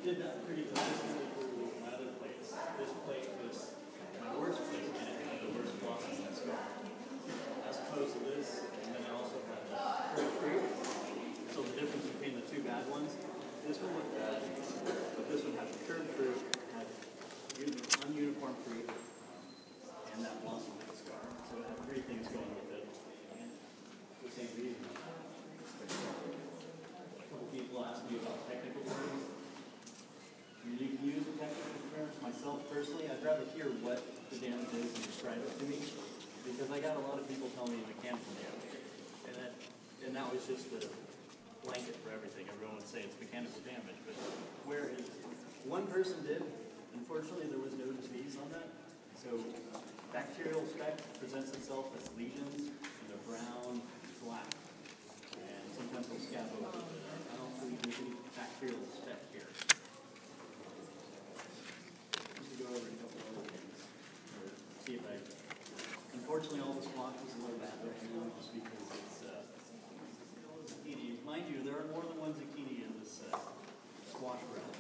did that pretty consistently for my other plates. This plate was my worst plate, and it had the worst blossoms and scar. As opposed to this, and then I also had the curved fruit. So the difference between the two bad ones, this one looked bad, but this one had the curved fruit, had ununiform fruit, and that blossom and scar. So it had three things going with it. And for the same reason. A couple people asked me about technical terms. You can use the technical terms. Myself personally, I'd rather hear what the damage is and describe it to me, because I got a lot of people telling me mechanical damage, and that was just the blanket for everything. Everyone would say it's mechanical damage, but where is it? One person did. Unfortunately, there was no disease on that. So bacterial speck presents itself as lesions, and they're brown, black, and sometimes they'll scab over. I don't believe there's any bacterial speck here. Go over a couple other things, or see if I. Unfortunately, all the squash is a little bad right now, just because it's zucchini. Mind you, there are more than one zucchini in this squash round.